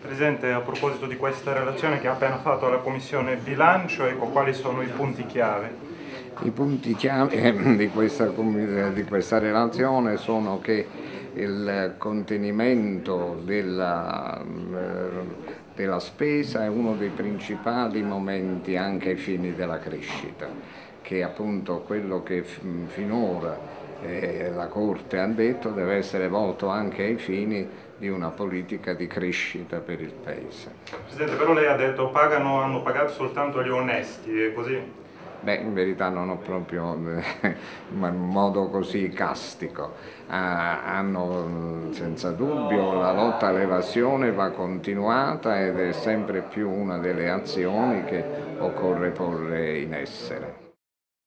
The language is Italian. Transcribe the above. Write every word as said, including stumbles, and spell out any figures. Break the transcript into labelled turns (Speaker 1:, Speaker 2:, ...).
Speaker 1: Presidente, a proposito di questa relazione che ha appena fatto la Commissione Bilancio, ecco, quali sono i punti chiave?
Speaker 2: I punti chiave di questa, di questa relazione sono che il contenimento della, della spesa è uno dei principali momenti anche ai fini della crescita, che appunto quello che finora eh, la Corte ha detto deve essere volto anche ai fini di una politica di crescita per il Paese.
Speaker 1: Presidente, però lei ha detto pagano, hanno pagato soltanto gli onesti, è così?
Speaker 2: Beh, in verità non ho proprio in modo così castico. Ah, hanno senza dubbio la lotta all'evasione va continuata ed è sempre più una delle azioni che occorre porre in essere.